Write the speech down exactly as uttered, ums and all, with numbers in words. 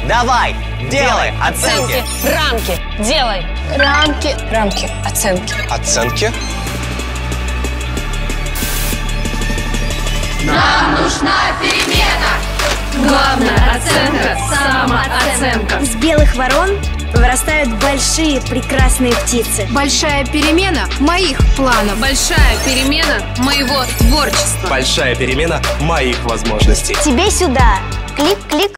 Давай, делай оценки. Рамки. Делай. Рамки. Рамки. Оценки. Оценки? Нам нужна перемена. Главная оценка – самооценка. Из белых ворон вырастают большие прекрасные птицы. Большая перемена моих планов. Большая перемена моего творчества. Большая перемена моих возможностей. Тебе сюда. Клик-клик.